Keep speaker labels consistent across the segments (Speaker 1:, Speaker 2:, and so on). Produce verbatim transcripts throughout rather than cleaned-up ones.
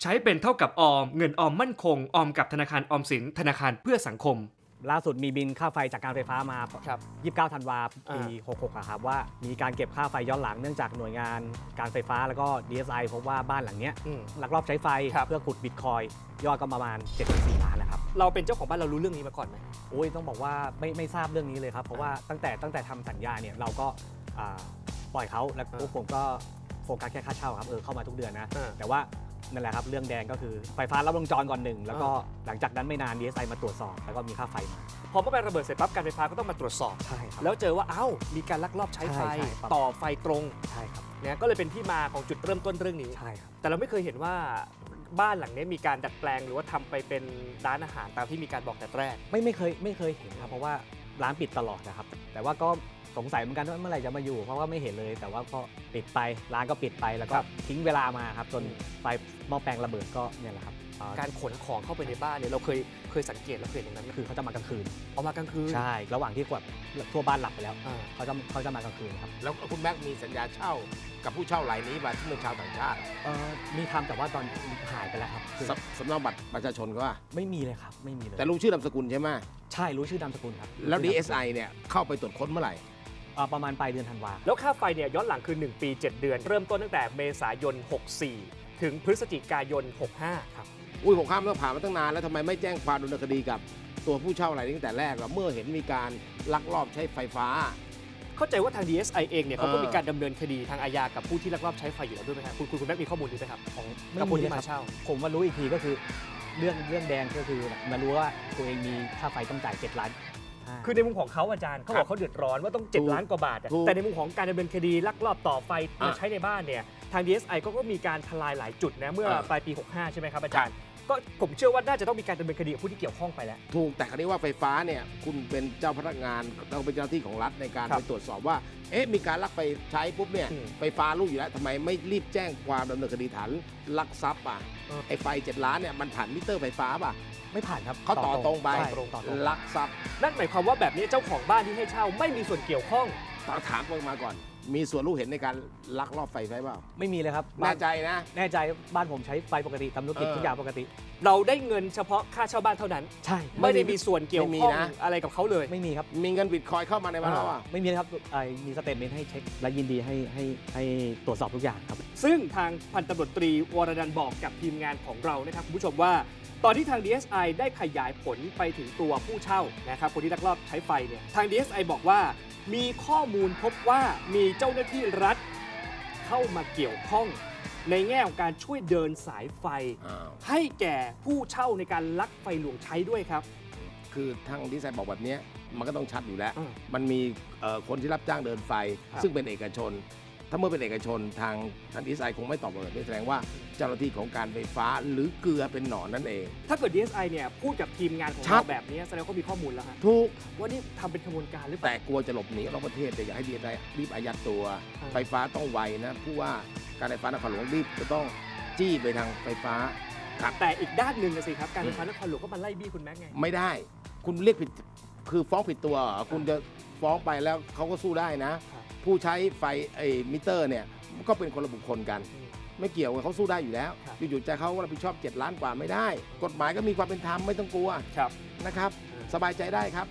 Speaker 1: ใช้เป็นเท่ากับออมเงินออมมั่นคงออมกับธนาคารออมสินธนาคารเพื่อสังคม
Speaker 2: ล่าสุดมีบินค่าไฟจากการไฟฟ้ามา
Speaker 1: ครับ
Speaker 2: ยี่สิบเก้าธันวาปีหกสิบหกครับว่ามีการเก็บค่าไฟย้อนหลังเนื่องจากหน่วยงานการไฟฟ้าแล้วก็ ดี เอส ไอ พบว่าบ้านหลังนี้ลักลอบใช้ไฟเพื่อขุดบิตคอยยอดก็ประมาณ เจ็ดสิบสี่ ล้านนะครับ
Speaker 1: เราเป็นเจ้าของบ้านเรารู้เรื่องนี้มาก่อนไหม
Speaker 2: โอ้ยต้องบอกว่าไม่ไม่ทราบเรื่องนี้เลยครับเพราะว่าตั้งแต่ตั้งแต่ทำสัญญาเนี่ยเราก็ปล่อยเขาแล้วพวกผมก็โฟกัสแค่ค่าเช่าครับเออเข้ามาทุกเดือนนะแต่ว่านั่นแหละครับเรื่องแดงก็คือไฟฟ้าลัดวงจรก่อนหนึ่งแล้วก็หลังจากนั้นไม่นาน ดี เอส ไอ มาตรวจสอบแล้วก็มีค่าไฟมา
Speaker 1: พอเมื่อไประเบิดเสร็จปั๊บการไฟฟ้าก็ต้องมาตรวจสอบ
Speaker 2: ใช่ครับ
Speaker 1: แล้วเจอว่าเอ้ามีการลักลอบใช้ไฟต่อไฟตรง
Speaker 2: ใช่ครับ
Speaker 1: เนี่ยก็เลยเป็นที่มาของจุดเริ่มต้นเรื่องนี้
Speaker 2: ใช่ครับ
Speaker 1: แต่เราไม่เคยเห็นว่าบ้านหลังนี้มีการดัดแปลงหรือว่าทำไปเป็นร้านอาหารตามที่มีการบอกแต่แรก
Speaker 2: ไม่ไม่เคยไม่เคยเห็นครับเพราะว่าร้านปิดตลอดนะครับแต่ว่าก็สงสัยเหมือนกันว่าเมื่อไหร่จะมาอยู่เพราะว่าไม่เห็นเลยแต่ว่าก็ปิดไปร้านก็ปิดไปแล้วก็ทิ้งเวลามาครับจนไฟหม้อแปลงระเบิดก็เนี่ยแหละครับ
Speaker 1: การขนของเข้าไปในบ้านเนี่ยเราเคยเคยสังเกตเราเคยเห็นอย่างนั้น
Speaker 2: คือเขาจะมากลางคืน
Speaker 1: เอามากลางคืน
Speaker 2: ใช่ระหว่างที่แบบทั่วบ้านหลับไปแล้วเขาจะเขาจะมากลางคืนครับ
Speaker 3: แล้วคุณแม็กมีสัญญาเช่ากับผู้เช่ารายนี้มาที่เป็นชาวต่างชาติ
Speaker 2: มีทำแต่ว่าตอนหายไปแล้วครับ
Speaker 3: สำเนาบัตรประชาชนก็ว่า
Speaker 2: ไม่มีเลยครับไม่มีเลย
Speaker 3: แต่รู้ชื่อนามสกุลใช่ไหม
Speaker 2: ใช่รู้ชื่อนามสกุลครับ
Speaker 3: แล้ว ดี เอส ไอ เนี่ยเข้าไปตรวจค้นเมื่อไหร่
Speaker 2: ประมาณปลายเดือนธันวา
Speaker 1: แล้วค่าไฟเนี่ยย้อนหลังคือหนึ่งปีเจ็ดเดือนเริ่มต้นตั้งแต่เมษายนหกสิบสี่ถึงพฤศจิกายนหกสิบห้าครับ
Speaker 3: อุ้ยหกสิบห้าต้องผ่านมาตั้งนานแล้วทำไมไม่แจ้งความดำเนินคดีกับตัวผู้เช่ารายนี้ตั้งแต่แรกล่ะเมื่อเห็นมีการลักลอบใช้ไฟฟ้า
Speaker 1: เข้าใจว่าทาง ดี เอส ไอ เองเนี่ยเขาก็มีการดำเนินคดีทางอาญากับผู้ที่ลักลอบใช้ไฟอยู่แล้วด้วยไหมครับคุณคุณคุณแม่มีข้อมูลนี้ไหมครับ
Speaker 2: ของกับผู้ที่มาเช่าผมมารู้อีกทีก็คือเรื่องเรื่องแดงก็คือมารู้ว่าตัวเองมีค่าไฟต้องจ่ายเจ็ดล้าน
Speaker 1: คือในมุมของเขาอาจารย์เขาบอกเขาเดือดร้อนว่าต้องเจ็ดล้านกว่าบาทแต่ในมุมของการดำเนินคดีลักลอบต่อไฟมาใช้ในบ้านเนี่ยทาง ดี เอส ไอ ก็มีการทลายหลายจุดนะเมื่อปลายปีหกสิบห้าใช่ไหมครับอาจารย์ก็ผมเชื่อว่าน่าจะต้องมีการดำเนินคดีกับผู้ที่เกี่ยวข้องไปแล้ว
Speaker 3: ถูกแต่คราวนี้ว่าไฟฟ้าเนี่ยคุณเป็นเจ้าพนักงานเราเป็นเจ้าหน้าที่ของรัฐในการไปตรวจสอบว่าเอ๊ะมีการลักไฟใช้ปุ๊บเนี่ยไฟฟ้ารู้อยู่แล้วทำไมไม่รีบแจ้งความดำเนินคดีฐานลักทรัพย์อ่ะไอ้ไฟเจ็ดล้านเนี่ยมันผ่านมิเตอร์ไฟฟ้าป่ะ
Speaker 2: ไม่ผ่านครับ
Speaker 3: เขาต่อตรงไปลักทรัพย์
Speaker 1: นั่นหมายความว่าแบบนี้เจ้าของบ้านที่ให้เช่าไม่มีส่วนเกี่ยวข้อง
Speaker 3: ถามมาก่อนมีส่วนรู้เห็นในการลักลอบไฟไฟเปล่า
Speaker 2: ไม่มีเลยครับ
Speaker 3: แน่ใจนะ
Speaker 2: แน่ใจบ้านผมใช้ไฟปกติทำธุรกิจทุกอย่างปกติ
Speaker 1: เราได้เงินเฉพาะค่าเช่าบ้านเท่านั้น
Speaker 2: ใช่
Speaker 1: ไม่ได้มีส่วนเกี่ยวข้องอะไรกับเขาเลย
Speaker 2: ไม่มีครับ
Speaker 3: มีเงินบิตคอยเข้ามาในบ้านเราอ่ะ
Speaker 2: ไม่มีครับมีสเตทเมนต์ให้เช็คและยินดีให้ให้ให้ตรวจสอบทุกอย่างครับ
Speaker 1: ซึ่งทางพันตำรวจตรีวรนันท์บอกกับทีมงานของเรานะครับคุณผู้ชมว่าตอนที่ทาง ดี เอส ไอ ได้ขยายผลไปถึงตัวผู้เช่านะครับคนที่ลักลอบใช้ไฟเนี่ยทาง ดี เอส ไอ บอกว่ามีข้อมูลพบว่ามีเจ้าหน้าที่รัฐเข้ามาเกี่ยวข้องในแง่ของการช่วยเดินสายไฟให้แก่ผู้เช่าในการลักไฟหลวงใช้ด้วยครับ
Speaker 3: คือทางดีไซน์บอกแบบนี้มันก็ต้องชัดอยู่แล้วมันมีคนที่รับจ้างเดินไฟซึ่งเป็นเอกชนถ้าเมื่อเป็นเอกชนทางทางดีไซน์คงไม่ตอบแบบนี้แสดงว่าเจ้าหน้าที่ของการไฟฟ้าหรือเกลือเป็นหนอนนั่นเอง
Speaker 1: ถ้าเกิด ดี เอส ไอ เนี่ยพูดกับทีมงานของเราแบบนี้แสดงว่าเขามีข้อมูลแล้วฮะ
Speaker 3: ถูก
Speaker 1: ว่านี่ทำเป็นขบวนการหรือเปล่า
Speaker 3: แต่กลัวจะหลบหนีนอกประเทศแต่อยากให้ ดี เอส ไอ รีบอายัดตัวไฟฟ้าต้องไวนะผู้ว่าการไฟฟ้านครหลวงรีบจะต้องจี้ไปทางไฟฟ้า
Speaker 1: แต่อีกด้านหนึ่งนะสิครับการไฟฟ้านครหลวงก็มาไล่บี้คุณแม็กไง
Speaker 3: ไม่ได้คุณเรียกผิดคือฟ้องผิดตัวคุณจะฟ้องไปแล้วเขาก็สู้ได้นะผู้ใช้ไฟไอ้มิเตอร์เนี่ยก็เป็นคนละบุคคลกันไม่เกี่ยวกับเขาสู้ได้อยู่แล้วอยู่ๆใจเขารับผิดชอบเจ็ดล้านกว่าไม่ได้กฎหมายก็มีความเป็นธรรมไม่ต้องกลัวนะครับสบายใจได้ครับ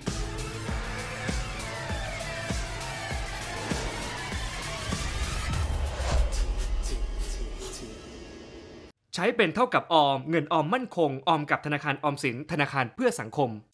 Speaker 1: ใช้เป็นเท่ากับออมเงินออมมั่นคงออมกับธนาคารออมสินธนาคารเพื่อสังคม